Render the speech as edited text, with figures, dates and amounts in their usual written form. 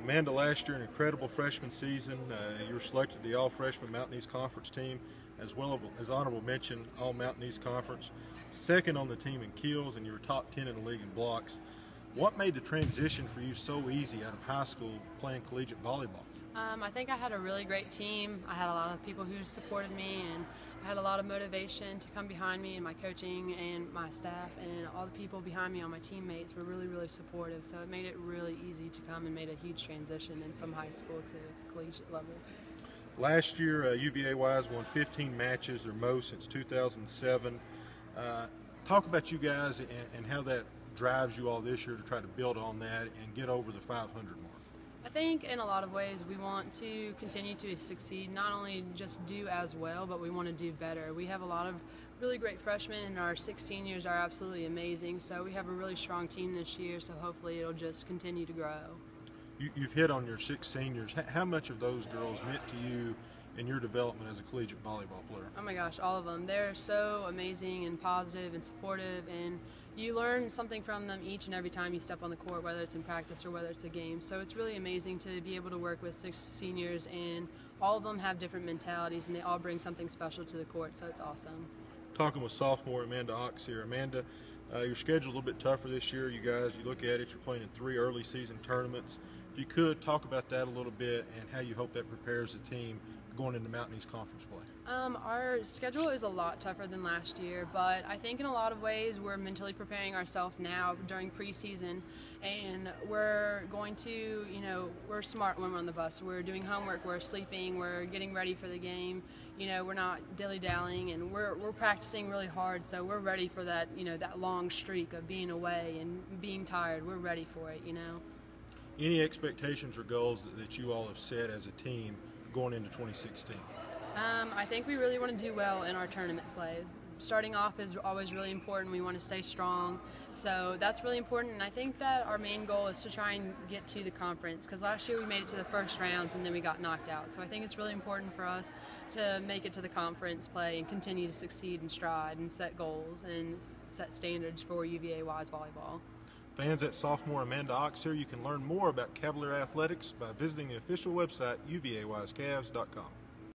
Amanda, last year an incredible freshman season. You were selected to the All-Freshman Mountain East Conference team, as well as honorable mention All Mountain East Conference, second on the team in kills, and you were top 10 in the league in blocks. What made the transition for you so easy out of high school playing collegiate volleyball? I think I had a really great team. I had a lot of people who supported me, and I had a lot of motivation to come behind me, and my coaching and my staff and all the people behind me, all my teammates were really, really supportive. So it made it really easy to come and made a huge transition from high school to collegiate level. Last year, UVA-wise won 15 matches, their most since 2007. Talk about you guys and how that drives you all this year to try to build on that and get over the 500 mark. I think in a lot of ways we want to continue to succeed, not only just do as well, but we want to do better. We have a lot of really great freshmen, and our 6 seniors are absolutely amazing, so we have a really strong team this year, so hopefully it'll just continue to grow. You've hit on your 6 seniors. How much of those girls meant to you in your development as a collegiate volleyball player? Oh my gosh, all of them. They're so amazing and positive and supportive, and you learn something from them each and every time you step on the court, whether it's in practice or whether it's a game. So it's really amazing to be able to work with 6 seniors, and all of them have different mentalities, and they all bring something special to the court, so it's awesome. Talking with sophomore Amanda Ox here. Amanda, your schedule's a little bit tougher this year. You guys, you look at it, you're playing in 3 early season tournaments. If you could, talk about that a little bit and how you hope that prepares the team going into Mountain East Conference play. Our schedule is a lot tougher than last year, but I think in a lot of ways we're mentally preparing ourselves now during preseason, and we're going to, we're smart when we're on the bus. We're doing homework, we're sleeping, we're getting ready for the game. We're not dilly-dallying, and we're practicing really hard, so we're ready for that, that long streak of being away and being tired. We're ready for it, Any expectations or goals that you all have set as a team going into 2016? I think we really want to do well in our tournament play. Starting off is always really important. We want to stay strong, so that's really important, and I think that our main goal is to try and get to the conference, because last year we made it to the first rounds and then we got knocked out. So I think it's really important for us to make it to the conference play and continue to succeed and stride and set goals and set standards for UVA-wise volleyball. Fans, at sophomore Amanda Ox here. You can learn more about Cavalier Athletics by visiting the official website, uvawisecavs.com.